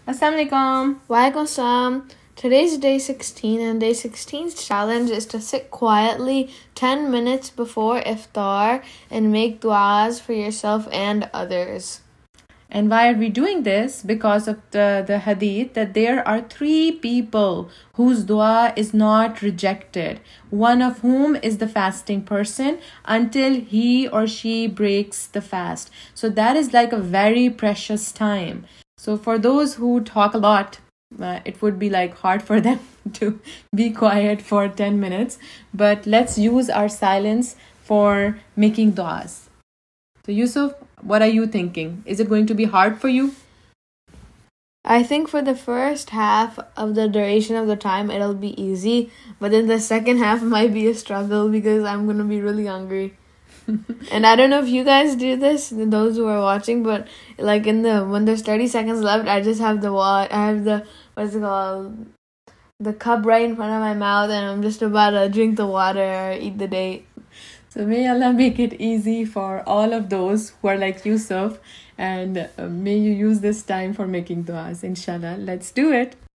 Assalamu alaikum. Walaikum salam. Today's day 16, and day 16's challenge is to sit quietly 10 minutes before iftar and make du'as for yourself and others. And why are we doing this? Because of the hadith that there are 3 people whose dua is not rejected, one of whom is the fasting person until he or she breaks the fast. So that is like a very precious time. So for those who talk a lot, it would be like hard for them to be quiet for 10 minutes. But let's use our silence for making du'as. So Yusuf, what are you thinking? Is it going to be hard for you? I think for the first half of the duration of the time, it'll be easy. But then the second half might be a struggle because I'm going to be really hungry. And I don't know if you guys do this, those who are watching, but like when there's 30 seconds left, I just have the cup right in front of my mouth, and I'm just about to drink the water or eat the date. So may Allah make it easy for all of those who are like Yusuf, and may you use this time for making du'as, inshallah. Let's do it.